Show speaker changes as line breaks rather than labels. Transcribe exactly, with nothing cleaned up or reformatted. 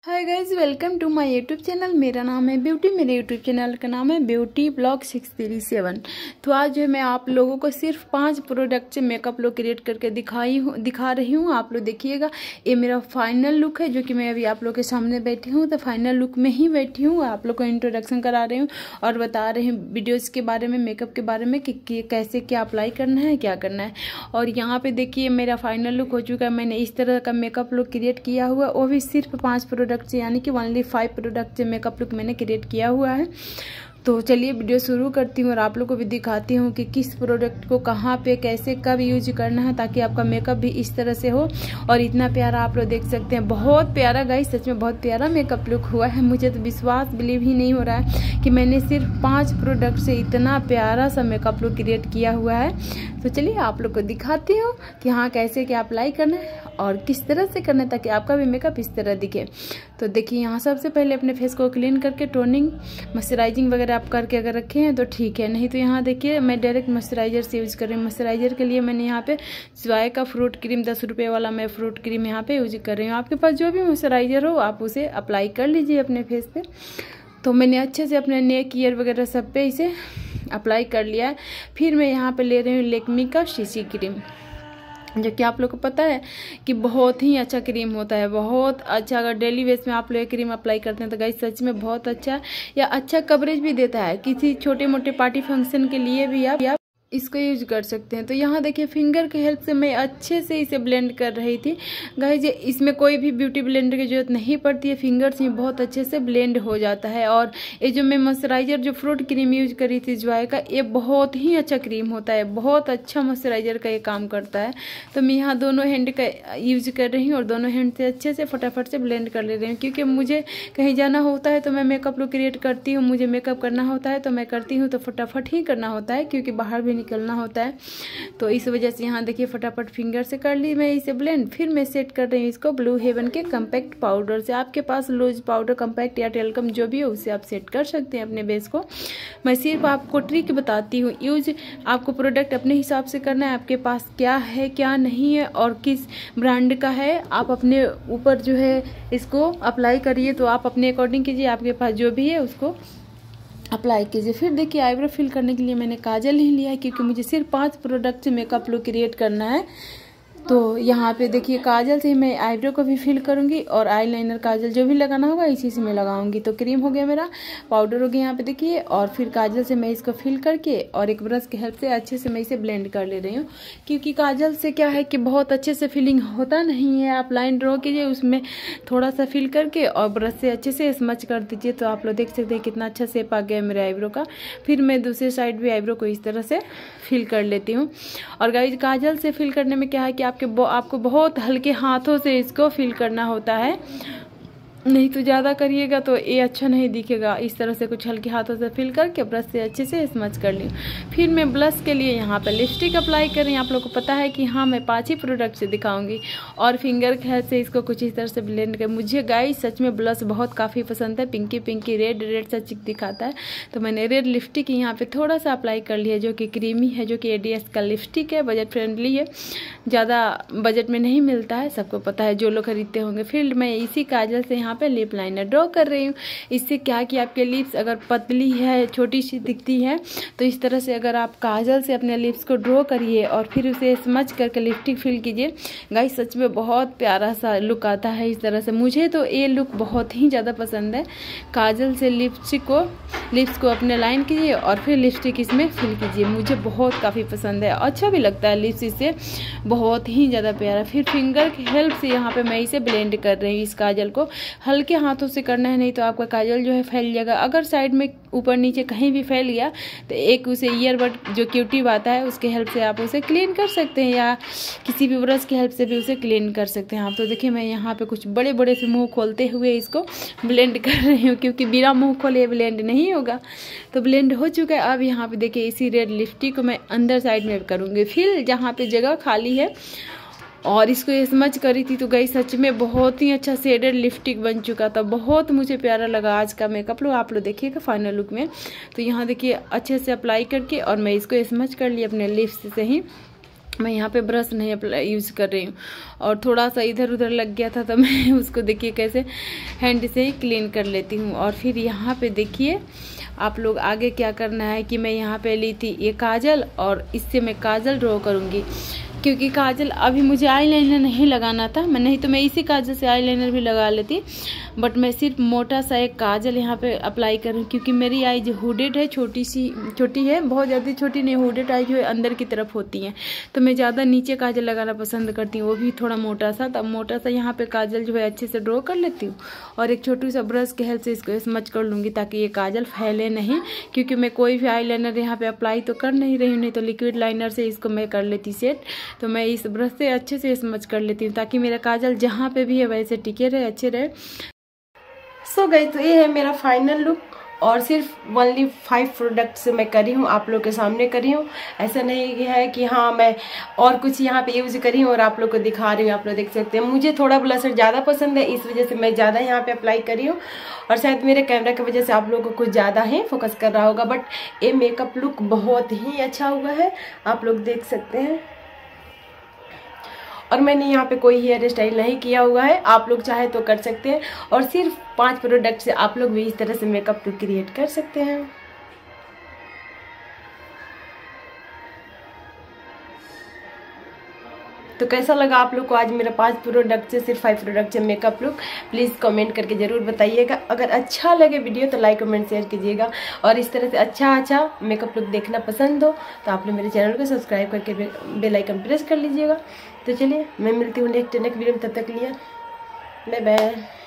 Hi guys, welcome to my YouTube channel. मेरा नाम है ब्यूटी। मेरे यूट्यूब चैनल का नाम है beauty blog six three seven. तो आज जो है मैं आप लोगों को सिर्फ पांच प्रोडक्ट से मेकअप लुक क्रिएट करके दिखाई हूँ दिखा रही हूँ। आप लोग देखिएगा, ये मेरा फाइनल लुक है जो कि मैं अभी आप लोग के सामने बैठी हूँ। तो फाइनल लुक में ही बैठी हूँ, आप लोग को इंट्रोडक्शन करा रही हूँ और बता रही हूँ वीडियोज़ के बारे में, मेकअप के बारे में कि, कि कैसे क्या अप्लाई करना है, क्या करना है। और यहाँ पे देखिए मेरा फाइनल लुक हो चुका है। मैंने इस तरह का मेकअप लुक क्रिएट किया हुआ, वो भी सिर्फ पाँच प्रोडक्ट से, यानी कि ओनली फाइव प्रोडक्ट से मेकअप लुक मैंने क्रिएट किया हुआ है। तो चलिए वीडियो शुरू करती हूँ और आप लोगों को भी दिखाती हूँ कि किस प्रोडक्ट को कहाँ पे कैसे कब यूज करना है, ताकि आपका मेकअप भी इस तरह से हो। और इतना प्यारा आप लोग देख सकते हैं, बहुत प्यारा गाइस, सच में बहुत प्यारा मेकअप लुक हुआ है। मुझे तो विश्वास बिलीव ही नहीं हो रहा है कि मैंने सिर्फ पाँच प्रोडक्ट से इतना प्यारा सा मेकअप लुक क्रिएट किया हुआ है। तो चलिए आप लोग को दिखाती हूँ कि हाँ कैसे क्या अप्लाई करना है और किस तरह से करना है, ताकि आपका भी मेकअप इस तरह दिखे। तो देखिए यहाँ सबसे पहले अपने फेस को क्लीन करके टोनिंग मॉइस्चराइजिंग वगैरह आप करके अगर रखे हैं तो ठीक है, नहीं तो यहाँ देखिए मैं डायरेक्ट मॉइस्चराइजर से यूज़ कर रही हूँ। मॉइस्चराइजर के लिए मैंने यहाँ पे जॉय का फ्रूट क्रीम दस रुपये वाला मैं फ्रूट क्रीम यहाँ पे यूज कर रही हूँ। आपके पास जो भी मॉइस्चराइजर हो आप उसे अप्लाई कर लीजिए अपने फेस पे। तो मैंने अच्छे से अपने नेक ईयर वगैरह सब पे इसे अप्लाई कर लिया है। फिर मैं यहाँ पे ले रही हूँ लेकमी का सीसी क्रीम, जो कि आप लोग को पता है कि बहुत ही अच्छा क्रीम होता है, बहुत अच्छा। अगर डेली बेस में आप लोग क्रीम अप्लाई करते हैं तो गाइस सच में बहुत अच्छा, या अच्छा कवरेज भी देता है। किसी छोटे मोटे पार्टी फंक्शन के लिए भी आप, आप इसको यूज कर सकते हैं। तो यहाँ देखिए फिंगर की हेल्प से मैं अच्छे से इसे ब्लेंड कर रही थी गाइस। इसमें कोई भी ब्यूटी ब्लेंडर की जरूरत नहीं पड़ती है, फिंगर से बहुत अच्छे से ब्लेंड हो जाता है। और ये जो मैं मॉइस्चराइजर जो फ्रूट क्रीम यूज करी थी जॉय का, ये बहुत ही अच्छा क्रीम होता है, बहुत अच्छा मॉइस्चराइजर का ये काम करता है। तो मैं यहाँ दोनों हैंड का यूज कर रही हूँ और दोनों हैंड से अच्छे से फटाफट से ब्लेंड कर ले रही हूँ, क्योंकि मुझे कहीं जाना होता है तो मैं मेकअप लुक क्रिएट करती हूँ, मुझे मेकअप करना होता है तो मैं करती हूँ, तो फटाफट ही करना होता है क्योंकि बाहर भी निकलना होता है। तो इस वजह से यहाँ देखिए फटाफट फिंगर से कर ली मैं इसे ब्लेंड। फिर मैं सेट कर रही हूँ इसको ब्लू हेवन के कम्पैक्ट पाउडर से। आपके पास लूज पाउडर कम्पैक्ट या टेलकम जो भी हो उसे आप सेट कर सकते हैं अपने बेस को। मैं सिर्फ आपको ट्रिक बताती हूँ, यूज आपको प्रोडक्ट अपने हिसाब से करना है, आपके पास क्या है क्या नहीं है और किस ब्रांड का है, आप अपने ऊपर जो है इसको अप्लाई करिए। तो आप अपने अकॉर्डिंग कीजिए, आपके पास जो भी है उसको अप्लाई कीजिए। फिर देखिए आईब्रो फिल करने के लिए मैंने काजल ही लिया है, क्योंकि मुझे सिर्फ पांच प्रोडक्ट से मेकअप लुक क्रिएट करना है। तो यहाँ पे देखिए काजल से मैं आईब्रो को भी फिल करूँगी और आईलाइनर काजल जो भी लगाना होगा इसी से मैं लगाऊंगी। तो क्रीम हो गया मेरा, पाउडर हो गया यहाँ पे देखिए, और फिर काजल से मैं इसको फिल करके और एक ब्रश की हेल्प से अच्छे से मैं इसे ब्लेंड कर ले रही हूँ। क्योंकि काजल से क्या है कि बहुत अच्छे से फिलिंग होता नहीं है। आप लाइन ड्रॉ कीजिए, उसमें थोड़ा सा फिल करके और ब्रश से अच्छे से स्मच कर दीजिए। तो आप लोग देख सकते हैं कितना अच्छा शेप आ गया मेरे आईब्रो का। फिर मैं दूसरी साइड भी आईब्रो को इस तरह से फिल कर लेती हूँ। और गाइस काजल से फिल करने में क्या है कि आपके आपको बहुत हल्के हाथों से इसको फिल करना होता है, नहीं तो ज़्यादा करिएगा तो ये अच्छा नहीं दिखेगा। इस तरह से कुछ हल्के हाथों से फिल करके ब्रश से अच्छे से स्मच कर ली। फिर मैं ब्लश के लिए यहाँ पे लिपस्टिक अप्लाई कर रही हूँ। आप लोगों को पता है कि हाँ मैं पाँच ही प्रोडक्ट से दिखाऊंगी और फिंगर के हेल्प से इसको कुछ इस तरह से ब्लेंड कर। मुझे गाइस सच में ब्लश बहुत काफ़ी पसंद है, पिंकी पिंकी रेड रेड सा चिक दिखाता है। तो मैंने रेड लिपस्टिक यहाँ पे थोड़ा सा अप्लाई कर लिया, जो कि क्रीमी है, जो कि ए डी एस का लिपस्टिक है, बजट फ्रेंडली है, ज़्यादा बजट में नहीं मिलता है, सबको पता है जो लोग खरीदते होंगे। फिर मैं इसी काजल से यहाँ पे लिप लाइनर ड्रॉ कर रही हूँ। इससे क्या कि आपके लिप्स अगर पतली है, छोटी सी दिखती है, तो इस तरह से अगर आप काजल से अपने लिप्स को ड्रॉ करिए और फिर उसे स्मच करके लिपस्टिक फिल कीजिए, गाइस सच में बहुत प्यारा सा लुक आता है इस तरह से। मुझे तो ये लुक बहुत ही ज़्यादा पसंद है। काजल से लिपस्टिक को लिप्स को अपने लाइन कीजिए और फिर लिपस्टिक इसमें फिल कीजिए, मुझे बहुत काफ़ी पसंद है, अच्छा भी लगता है लिप्स इससे, बहुत ही ज़्यादा प्यारा। फिर फिंगर की हेल्प से यहाँ पे मैं इसे ब्लेंड कर रही हूँ। इस काजल को हल्के हाथों से करना है, नहीं तो आपका काजल जो है फैल जाएगा। अगर साइड में ऊपर नीचे कहीं भी फैल गया तो एक उसे ईयरबड जो क्यूटिव आता है उसके हेल्प से आप उसे क्लीन कर सकते हैं, या किसी भी ब्रश की हेल्प से भी उसे क्लीन कर सकते हैं आप। तो देखिए मैं यहाँ पे कुछ बड़े बड़े से मुंह खोलते हुए इसको ब्लेंड कर रही हूँ, क्योंकि बिना मुंह खोले ब्लेंड नहीं होगा। तो ब्लेंड हो चुका है। अब यहाँ पे देखिए इसी रेड लिपस्टिक को मैं अंदर साइड में करूँगी, फिर जहाँ पे जगह खाली है और इसको स्मच करी थी। तो गई सच में बहुत ही अच्छा शेडेड लिपस्टिक बन चुका था, बहुत मुझे प्यारा लगा आज का मेकअप लुक। आप लोग देखिएगा फाइनल लुक में। तो यहाँ देखिए अच्छे से अप्लाई करके और मैं इसको स्मच कर ली अपने लिप्स से ही। मैं यहाँ पे ब्रश नहीं अप्लाई यूज़ कर रही हूँ। और थोड़ा सा इधर उधर लग गया था तो मैं उसको देखिए कैसे हैंड से ही क्लीन कर लेती हूँ। और फिर यहाँ पे देखिए आप लोग आगे क्या करना है कि मैं यहाँ पे ली थी ये काजल और इससे मैं काजल ड्रॉ करूँगी, क्योंकि काजल अभी मुझे आईलाइनर नहीं लगाना था। मैं नहीं तो मैं इसी काजल से आईलाइनर भी लगा लेती, बट मैं सिर्फ मोटा सा एक काजल यहाँ पे अप्लाई कर रही हूँ, क्योंकि मेरी आई जो हुडेड है, छोटी सी छोटी है, बहुत ज़्यादा छोटी नहीं, हुडेड आई जो है अंदर की तरफ होती हैं, तो मैं ज़्यादा नीचे काजल लगाना पसंद करती हूँ, वो भी थोड़ा मोटा सा। तब मोटा सा यहाँ पे काजल जो है अच्छे से ड्रॉ कर लेती हूँ और एक छोटी सा ब्रश के हेल्प से इसको स्मच कर लूँगी ताकि ये काजल फैले नहीं, क्योंकि मैं कोई भी आई लाइनर यहाँ पे अप्लाई तो कर नहीं रही हूँ, नहीं तो लिक्विड लाइनर से इसको मैं कर लेती सेट। तो मैं इस ब्रश से अच्छे से स्मच कर लेती हूँ ताकि मेरा काजल जहाँ पे भी है वैसे टिके रहे, अच्छे रहे। सो गाइस, तो ये है मेरा फाइनल लुक और सिर्फ ओनली फाइव प्रोडक्ट से मैं करी हूँ, आप लोग के सामने करी हूँ। ऐसा नहीं है कि हाँ मैं और कुछ यहाँ पे यूज़ करी हूँ और आप लोग को दिखा रही हूँ। आप लोग देख सकते हैं मुझे थोड़ा ब्लशर ज़्यादा पसंद है, इस वजह से मैं ज़्यादा यहाँ पे अप्लाई करी हूँ और शायद मेरे कैमरा की वजह से आप लोगों को कुछ ज़्यादा ही फोकस कर रहा होगा, बट ये मेकअप लुक बहुत ही अच्छा हुआ है, आप लोग देख सकते हैं। और मैंने यहाँ पे कोई हेयर स्टाइल नहीं किया हुआ है, आप लोग चाहे तो कर सकते हैं और सिर्फ पांच प्रोडक्ट से आप लोग भी इस तरह से मेकअप लुक क्रिएट कर सकते हैं। तो कैसा लगा आप लोग को आज मेरा पांच प्रोडक्ट से सिर्फ फाइव प्रोडक्ट से मेकअप लुक, प्लीज़ कमेंट करके ज़रूर बताइएगा। अगर अच्छा लगे वीडियो तो लाइक कमेंट शेयर कीजिएगा और इस तरह से अच्छा अच्छा मेकअप लुक देखना पसंद हो तो आप लोग मेरे चैनल को सब्सक्राइब करके बेल आइकन प्रेस कर लीजिएगा। तो चलिए मैं मिलती हूँ नेक्स्ट नेक्स्ट वीडियो में, तब तक के लिए बाय बाय।